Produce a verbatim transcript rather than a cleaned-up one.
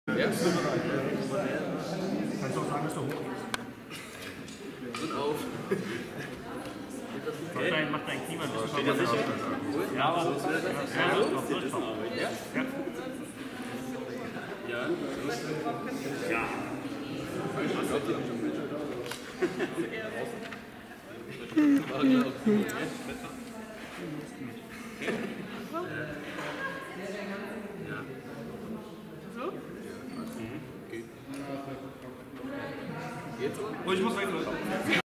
Ja? Kannst du auch sagen, dass du hoch Und auf. Mach dein, mach dein Klima ein bisschen Steht ja sicher. Ja, aber ja, ja, auf Durchkommen. Ja? Ja. Ja. Ja. Jetzt? Oh, ich muss weg, Leute.